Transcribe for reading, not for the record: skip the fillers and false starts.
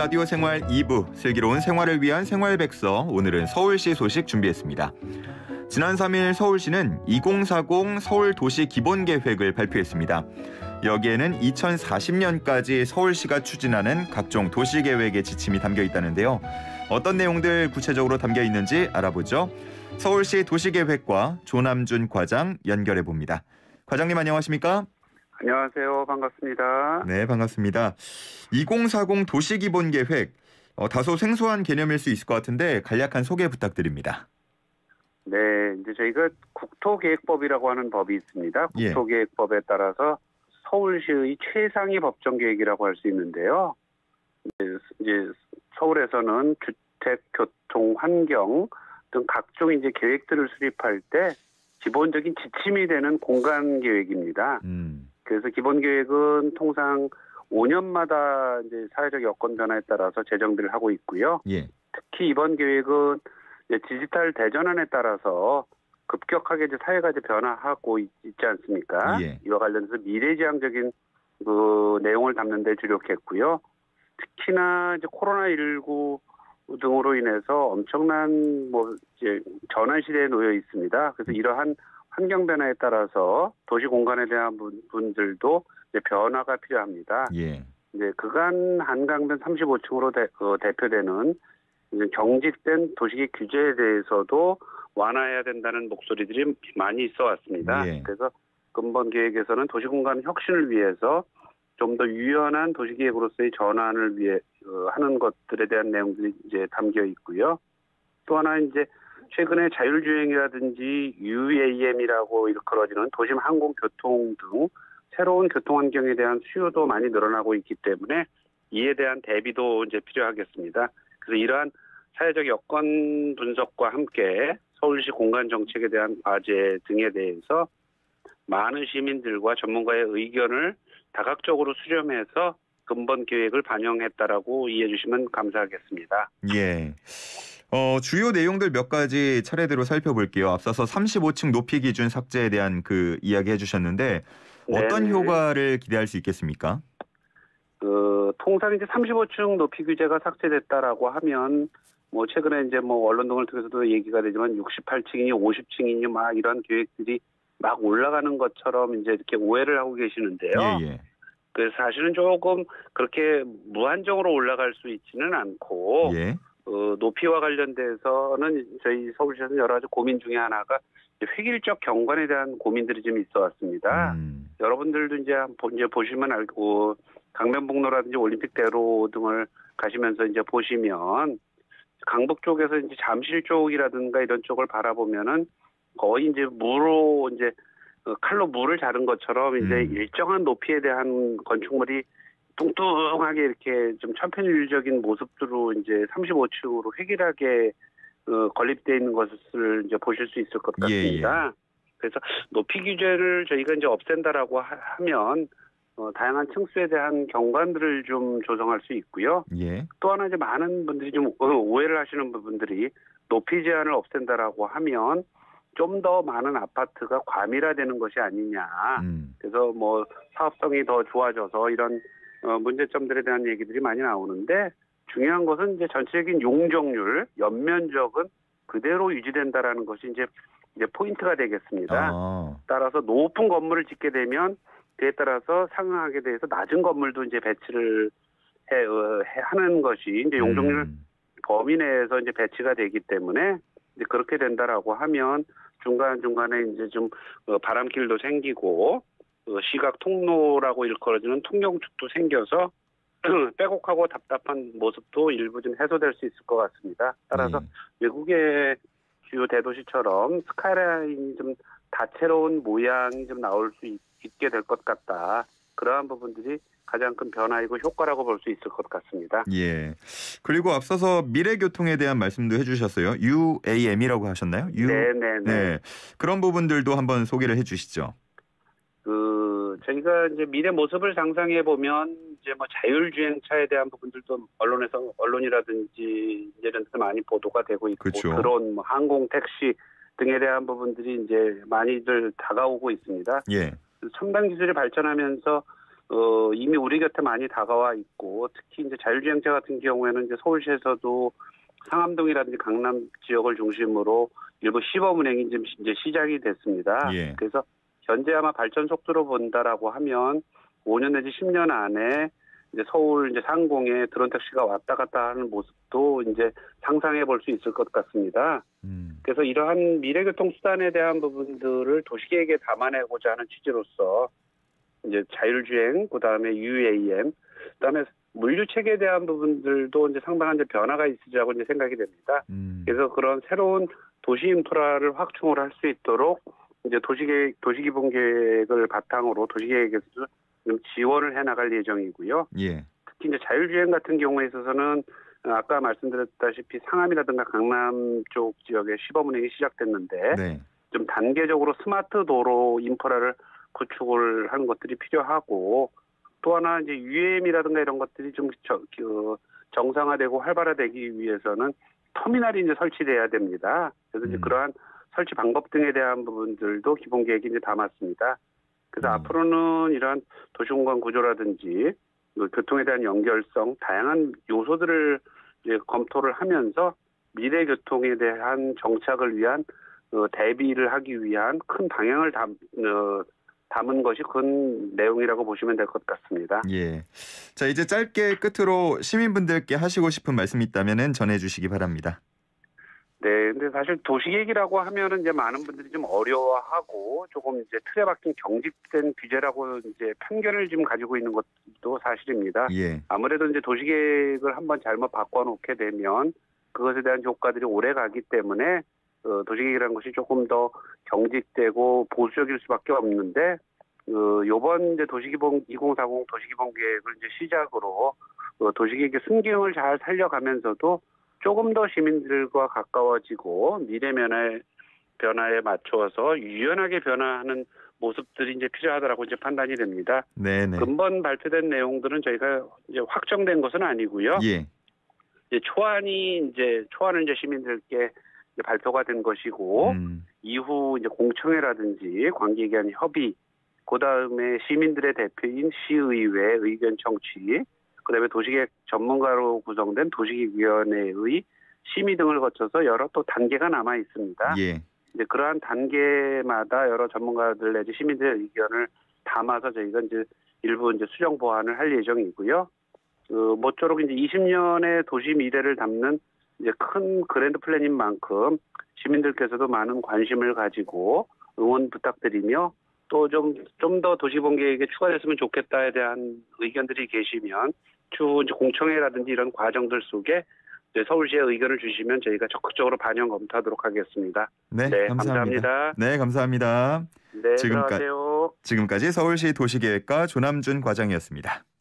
라디오 생활 2부, 슬기로운 생활을 위한 생활백서, 오늘은 서울시 소식 준비했습니다. 지난 3일 서울시는 2040 서울도시기본계획을 발표했습니다. 여기에는 2040년까지 서울시가 추진하는 각종 도시계획의 지침이 담겨 있다는데요. 어떤 내용들 구체적으로 담겨 있는지 알아보죠. 서울시 도시계획과 조남준 과장 연결해봅니다. 과장님 안녕하십니까? 안녕하세요. 반갑습니다. 네, 반갑습니다. 2040 도시기본계획, 다소 생소한 개념일 수 있을 것 같은데 간략한 소개 부탁드립니다. 네, 이제 저희가 국토계획법이라고 하는 법이 있습니다. 예. 국토계획법에 따라서 서울시의 최상위 법정계획이라고 할 수 있는데요. 이제 서울에서는 주택, 교통, 환경 등 각종 이제 계획들을 수립할 때 기본적인 지침이 되는 공간 계획입니다. 그래서 기본 계획은 통상 5년마다 이제 사회적 여건 변화에 따라서 제정들을 하고 있고요. 예. 특히 이번 계획은 이제 디지털 대전환에 따라서 급격하게 이제 사회가 이제 변화하고 있지 않습니까? 예. 이와 관련해서 미래지향적인 그 내용을 담는 데 주력했고요. 특히나 이제 코로나19 등으로 인해서 엄청난 이제 전환 시대에 놓여 있습니다. 그래서 이러한 환경 변화에 따라서 도시 공간에 대한 분들도 이제 변화가 필요합니다. 예. 이제 그간 한강변 35층으로 대표되는 이제 경직된 도시계 규제에 대해서도 완화해야 된다는 목소리들이 많이 있어 왔습니다. 예. 그래서 근본 계획에서는 도시 공간 혁신을 위해서 좀 더 유연한 도시계획으로서의 전환을 위해 하는 것들에 대한 내용들이 이제 담겨 있고요. 또 하나 이제 최근에 자율주행이라든지 UAM이라고 일컬어지는 도심 항공교통 등 새로운 교통 환경에 대한 수요도 많이 늘어나고 있기 때문에 이에 대한 대비도 이제 필요하겠습니다. 그래서 이러한 사회적 여건 분석과 함께 서울시 공간 정책에 대한 과제 등에 대해서 많은 시민들과 전문가의 의견을 다각적으로 수렴해서 근본 계획을 반영했다라고 이해해 주시면 감사하겠습니다. 예. 주요 내용들 몇 가지 차례대로 살펴볼게요. 앞서서 35층 높이 기준 삭제에 대한 그 이야기 해주셨는데 어떤 네네. 효과를 기대할 수 있겠습니까? 통상 이제 35층 높이 규제가 삭제됐다라고 하면 최근에 이제 언론 등을 통해서도 얘기가 되지만 68층이니 50층이니 막 이런 계획들이 막 올라가는 것처럼 이제 이렇게 오해를 하고 계시는데요. 예. 그래서 사실은 조금 그렇게 무한정으로 올라갈 수 있지는 않고 예. 높이와 관련돼서는 저희 서울시에서 여러 가지 고민 중에 하나가 획일적 경관에 대한 고민들이 좀 있어 왔습니다. 여러분들도 이제 보시면 알고 강변북로라든지 올림픽대로 등을 가시면서 이제 보시면 강북 쪽에서 이제 잠실 쪽이라든가 이런 쪽을 바라보면은 거의 이제 무로 이제 칼로 물을 자른 것처럼 이제 일정한 높이에 대한 건축물이 뚱뚱하게 이렇게 좀 천편일률적인 모습으로 이제 35층으로 획일하게 건립되어 있는 것을 이제 보실 수 있을 것 같습니다. 예. 그래서 높이 규제를 저희가 이제 없앤다라고 하면 다양한 층수에 대한 경관들을 좀 조성할 수 있고요. 예. 또 하나 이제 많은 분들이 좀 오해를 하시는 부분들이 높이 제한을 없앤다라고 하면 좀 더 많은 아파트가 과밀화되는 것이 아니냐. 그래서 사업성이 더 좋아져서 이런 문제점들에 대한 얘기들이 많이 나오는데 중요한 것은 이제 전체적인 용적률, 연면적은 그대로 유지된다라는 것이 이제 포인트가 되겠습니다. 따라서 높은 건물을 짓게 되면 그에 따라서 상응하게 돼서 낮은 건물도 이제 배치를 하는 것이 이제 용적률 범위 내에서 이제 배치가 되기 때문에 이제 그렇게 된다라고 하면 중간중간에 이제 좀 바람길도 생기고 시각 통로라고 일컬어지는 통경축도 생겨서 빼곡하고 답답한 모습도 일부 좀 해소될 수 있을 것 같습니다. 따라서 외국의 주요 대도시처럼 스카이라인이 좀 다채로운 모양이 좀 나올 수 있게 될 것 같다. 그러한 부분들이 가장 큰 변화이고 효과라고 볼 수 있을 것 같습니다. 예. 그리고 앞서서 미래교통에 대한 말씀도 해주셨어요. UAM이라고 하셨나요? 네. 그런 부분들도 한번 소개를 해주시죠. 저희가 이제 미래 모습을 상상해 보면 이제 자율주행차에 대한 부분들도 언론이라든지 이런 데서 많이 보도가 되고 있고, 그렇죠. 드론, 항공, 택시 등에 대한 부분들이 이제 많이들 다가오고 있습니다. 예. 첨단 기술이 발전하면서 이미 우리 곁에 많이 다가와 있고 특히 이제 자율주행차 같은 경우에는 이제 서울시에서도 상암동이라든지 강남 지역을 중심으로 일부 시범 운행이 지금 이제 시작이 됐습니다. 예. 그래서 현재 아마 발전 속도로 본다라고 하면 5년 내지 10년 안에 이제 서울 이제 상공에 드론 택시가 왔다 갔다 하는 모습도 이제 상상해 볼 수 있을 것 같습니다. 그래서 이러한 미래교통 수단에 대한 부분들을 도시계획에 담아내고자 하는 취지로서 이제 자율주행, 그다음에 UAM, 그다음에 물류 체계에 대한 부분들도 이제 상당한 이제 변화가 있으리라고 이제 생각이 됩니다. 그래서 그런 새로운 도시 인프라를 확충을 할 수 있도록 이제 도시기본계획을 바탕으로 도시계획에서 좀 지원을 해 나갈 예정이고요. 예. 특히 이제 자율주행 같은 경우에 있어서는 아까 말씀드렸다시피 상암이라든가 강남 쪽 지역에 시범 운행이 시작됐는데 네. 좀 단계적으로 스마트 도로 인프라를 구축을 하는 것들이 필요하고 또 하나 이제 UAM이라든가 이런 것들이 좀 정상화되고 활발화되기 위해서는 터미널이 이제 설치돼야 됩니다. 그래서 이제 그러한 설치 방법 등에 대한 부분들도 기본 계획에 이제 담았습니다. 그래서 앞으로는 이러한 도시공간 구조라든지 교통에 대한 연결성, 다양한 요소들을 이제 검토를 하면서 미래 교통에 대한 정착을 위한 대비를 하기 위한 큰 방향을 담은 것이 큰 내용이라고 보시면 될 것 같습니다. 예. 자, 이제 짧게 끝으로 시민분들께 하시고 싶은 말씀이 있다면 전해주시기 바랍니다. 네, 근데 사실 도시계획이라고 하면은 이제 많은 분들이 좀 어려워하고 조금 이제 틀에 박힌 경직된 규제라고 이제 편견을 지금 가지고 있는 것도 사실입니다. 예. 아무래도 이제 도시계획을 한번 잘못 바꿔놓게 되면 그것에 대한 효과들이 오래 가기 때문에 도시계획이라는 것이 조금 더 경직되고 보수적일 수밖에 없는데 요번 이제 2040 도시기본계획을 이제 시작으로 도시계획의 순기능을 잘 살려가면서도 조금 더 시민들과 가까워지고 미래 변화에 맞춰서 유연하게 변화하는 모습들이 이제 필요하다라고 이제 판단이 됩니다. 네네. 근본 발표된 내용들은 저희가 이제 확정된 것은 아니고요. 예. 이제 초안을 이제 시민들께 이제 발표가 된 것이고 이후 이제 공청회라든지 관계기관 협의, 그다음에 시민들의 대표인 시의회 의견 청취, 그다음에 도시계획 전문가로 구성된 도시계획위원회의 심의 등을 거쳐서 여러 또 단계가 남아 있습니다. 예. 이제 그러한 단계마다 여러 전문가들 내지 시민들의 의견을 담아서 저희가 이제 일부 이제 수정 보완을 할 예정이고요. 모쪼록 이제 20년의 도시 미래를 담는 이제 큰 그랜드 플랜인 만큼 시민들께서도 많은 관심을 가지고 응원 부탁드리며 또 좀 더 도시본계획에 추가됐으면 좋겠다에 대한 의견들이 계시면 추후 이제 공청회라든지 이런 과정들 속에 서울시의 의견을 주시면 저희가 적극적으로 반영 검토하도록 하겠습니다. 네, 감사합니다. 네, 감사합니다. 네, 들어가세요. 지금까지 서울시 도시계획과 조남준 과장이었습니다.